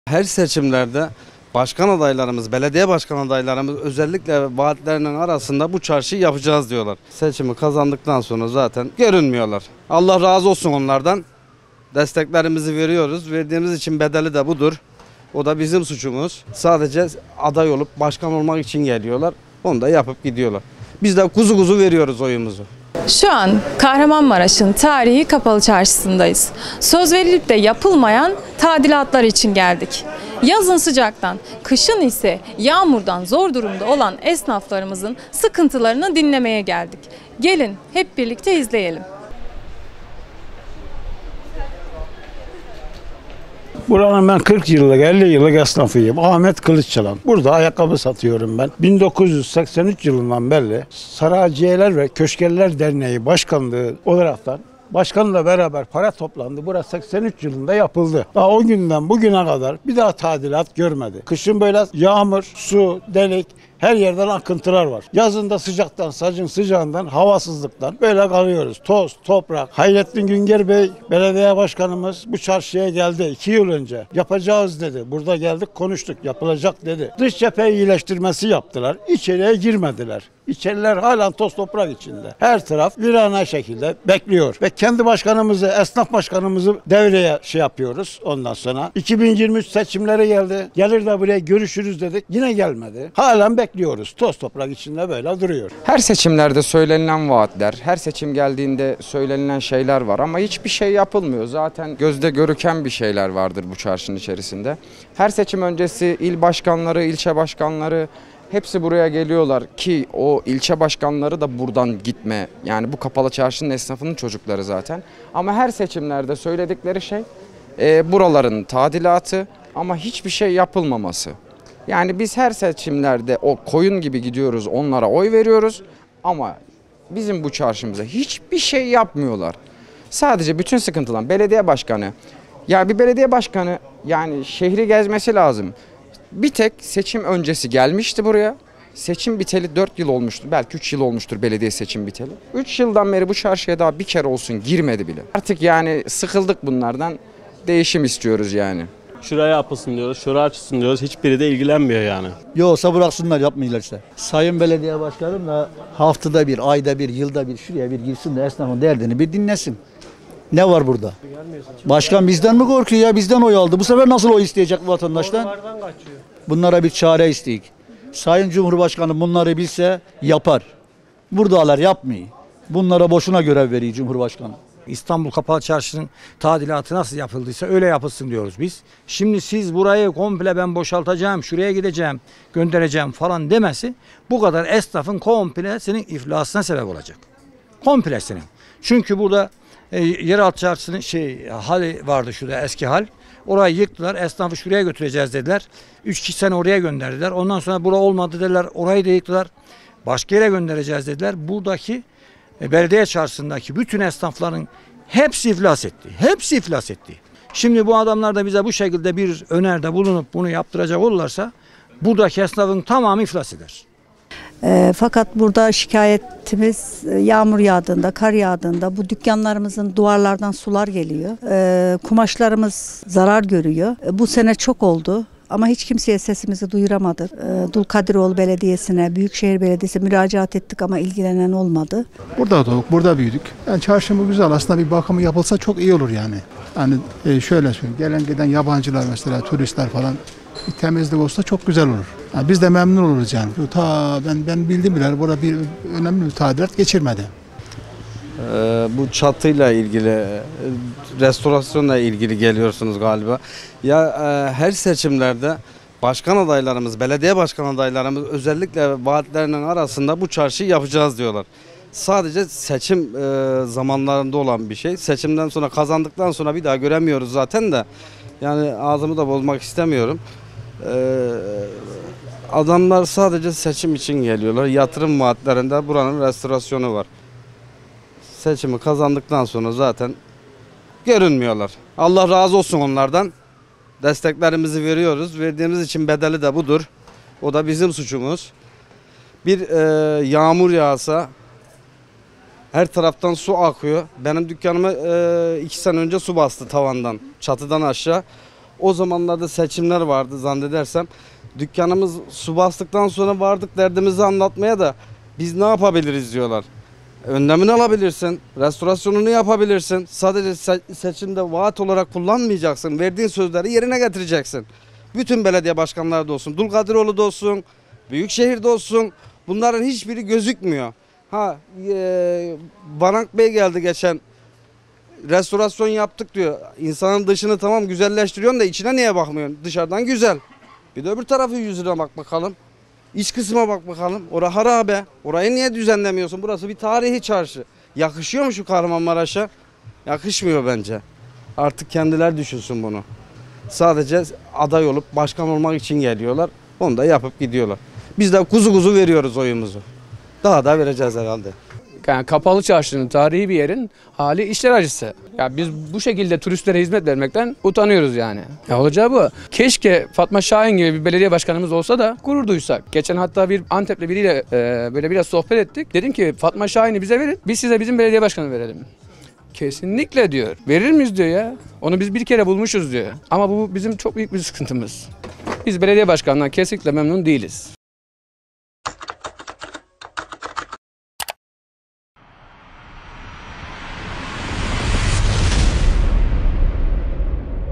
Her seçimlerde başkan adaylarımız, belediye başkan adaylarımız özellikle vaatlerinin arasında bu çarşıyı yapacağız diyorlar. Seçimi kazandıktan sonra zaten görünmüyorlar. Allah razı olsun onlardan. Desteklerimizi veriyoruz. Verdiğimiz için bedeli de budur. O da bizim suçumuz. Sadece aday olup başkan olmak için geliyorlar. Onu da yapıp gidiyorlar. Biz de kuzu kuzu veriyoruz oyumuzu. Şu an Kahramanmaraş'ın tarihi Kapalı Çarşısı'ndayız. Söz verilip de yapılmayan tadilatlar için geldik. Yazın sıcaktan, kışın ise yağmurdan zor durumda olan esnaflarımızın sıkıntılarını dinlemeye geldik. Gelin hep birlikte izleyelim. Buranın ben 40 yıllık, 50 yıllık esnafıyım. Ahmet Kılıççalan. Burada ayakkabı satıyorum ben. 1983 yılından beri Saraciyeler ve Köşkeliler Derneği Başkanlığı olaraktan başkanla beraber para toplandı. Burası 83 yılında yapıldı. Daha o günden bugüne kadar bir daha tadilat görmedi. Kışın böyle yağmur, su, delik, her yerden akıntılar var. Yazında sıcaktan, sacın sıcağından, havasızlıktan böyle kalıyoruz. Toz, toprak. Hayrettin Günger Bey, belediye başkanımız bu çarşıya geldi 2 yıl önce. Yapacağız dedi. Burada geldik konuştuk. Yapılacak dedi. Dış cephe iyileştirmesi yaptılar. İçeriye girmediler. İçeriler hala toz toprak içinde. Her taraf virane şekilde bekliyor. Ve kendi başkanımızı, esnaf başkanımızı devreye yapıyoruz ondan sonra. 2023 seçimleri geldi. Gelir de buraya görüşürüz dedik. Yine gelmedi. Halen bekliyoruz. Toz toprak içinde böyle duruyor. Her seçimlerde söylenilen vaatler, her seçim geldiğinde söylenilen şeyler var ama hiçbir şey yapılmıyor. Zaten gözde görüken bir şeyler vardır bu çarşının içerisinde. Her seçim öncesi il başkanları, ilçe başkanları hepsi buraya geliyorlar ki o ilçe başkanları da buradan gitme. Yani bu kapalı çarşının esnafının çocukları zaten. Ama her seçimlerde söyledikleri şey buraların tadilatı ama hiçbir şey yapılmaması. Yani biz her seçimlerde o koyun gibi gidiyoruz, onlara oy veriyoruz ama bizim bu çarşımıza hiçbir şey yapmıyorlar. Sadece bütün sıkıntılar belediye başkanı. Ya bir belediye başkanı yani şehri gezmesi lazım. Bir tek seçim öncesi gelmişti buraya. Seçim biteli 4 yıl olmuştur. Belki 3 yıl olmuştur belediye seçim biteli. 3 yıldan beri bu çarşıya daha bir kere olsun girmedi bile. Artık yani sıkıldık bunlardan. Değişim istiyoruz yani. Şuraya yapılsın diyoruz, şuraya açılsın diyoruz. Hiçbiri de ilgilenmiyor yani. Yoksa bıraksınlar yapmıyorlarsa. Sayın Belediye Başkanım da haftada bir, ayda bir, yılda bir şuraya bir girsin de esnafın derdini bir dinlesin. Ne var burada? Başkan bizden mi korkuyor ya? Bizden oy aldı. Bu sefer nasıl oy isteyecek vatandaştan? Bunlara bir çare isteyik. Sayın Cumhurbaşkanı bunları bilse yapar. Buradalar yapmıyor. Bunlara boşuna görev veriyor Cumhurbaşkanı. İstanbul Kapalı Çarşı'nın tadilatı nasıl yapıldıysa öyle yapılsın diyoruz biz. Şimdi siz burayı komple ben boşaltacağım, şuraya gideceğim, göndereceğim falan demesi bu kadar esnafın komplesinin iflasına sebep olacak. Komplesinin. Çünkü burada yeraltı çarşısının hali vardı şurada eski hal. Orayı yıktılar. Esnafı şuraya götüreceğiz dediler. 3-2 sene oraya gönderdiler. Ondan sonra bura olmadı dediler. Orayı da yıktılar. Başka yere göndereceğiz dediler. Buradaki belediye çarşısındaki bütün esnafların hepsi iflas etti. Hepsi iflas etti. Şimdi bu adamlar da bize bu şekilde bir öneride bulunup bunu yaptıracak olurlarsa buradaki esnafın tamamı iflas eder. Fakat burada şikayetimiz yağmur yağdığında, kar yağdığında bu dükkanlarımızın duvarlardan sular geliyor. Kumaşlarımız zarar görüyor. Bu sene çok oldu. Ama hiç kimseye sesimizi duyuramadık. Dulkadiroğlu Belediyesi'ne, Büyükşehir Belediyesi'ne müracaat ettik ama ilgilenen olmadı. Burada doğduk, burada büyüdük. Yani çarşımız güzel. Aslında bir bakımı yapılsa çok iyi olur yani. Yani şöyle söyleyeyim, gelen giden yabancılar mesela, turistler falan bir temizlik olsa çok güzel olur. Yani biz de memnun oluruz yani. Ben bildim bile burada bir önemli bir tadilat geçirmedi. Bu çatıyla ilgili, restorasyonla ilgili geliyorsunuz galiba. Ya her seçimlerde başkan adaylarımız, belediye başkan adaylarımız özellikle vaatlerinin arasında bu çarşıyı yapacağız diyorlar. Sadece seçim zamanlarında olan bir şey. Seçimden sonra, kazandıktan sonra bir daha göremiyoruz zaten de. Yani ağzımı da bozmak istemiyorum. Adamlar sadece seçim için geliyorlar. Yatırım vaatlerinde buranın restorasyonu var. Seçimi kazandıktan sonra zaten görünmüyorlar. Allah razı olsun onlardan. Desteklerimizi veriyoruz. Verdiğimiz için bedeli de budur. O da bizim suçumuz. Bir yağmur yağsa her taraftan su akıyor. Benim dükkanıma 2 sene önce su bastı tavandan, çatıdan aşağı. O zamanlarda seçimler vardı zannedersem. Dükkanımız su bastıktan sonra vardık derdimizi anlatmaya da biz ne yapabiliriz diyorlar. Önlemini alabilirsin, restorasyonunu yapabilirsin. Sadece seçimde vaat olarak kullanmayacaksın. Verdiğin sözleri yerine getireceksin. Bütün belediye başkanları da olsun, Dulkadiroğlu da olsun, Büyükşehir'de olsun. Bunların hiçbiri gözükmüyor. Banak Bey geldi geçen. Restorasyon yaptık diyor. İnsanın dışını tamam güzelleştiriyorsun da içine niye bakmıyorsun? Dışarıdan güzel. Bir de öbür tarafı yüzüne bak bakalım. İç kısma bak bakalım. Orası harabe. Orayı niye düzenlemiyorsun? Burası bir tarihi çarşı. Yakışıyor mu şu Kahramanmaraş'a? Yakışmıyor bence. Artık kendiler düşünsün bunu. Sadece aday olup başkan olmak için geliyorlar. Onu da yapıp gidiyorlar. Biz de kuzu kuzu veriyoruz oyumuzu. Daha da vereceğiz herhalde. Yani kapalı çarşının, tarihi bir yerin hali içler acısı. Ya biz bu şekilde turistlere hizmet vermekten utanıyoruz yani. Ya olacağı bu. Keşke Fatma Şahin gibi bir belediye başkanımız olsa da gurur duysak. Geçen hatta bir Antepli biriyle böyle biraz sohbet ettik. Dedim ki Fatma Şahin'i bize verin, biz size bizim belediye başkanı verelim. Kesinlikle diyor. Verir miyiz diyor ya. Onu biz bir kere bulmuşuz diyor. Ama bu bizim çok büyük bir sıkıntımız. Biz belediye başkanından kesinlikle memnun değiliz.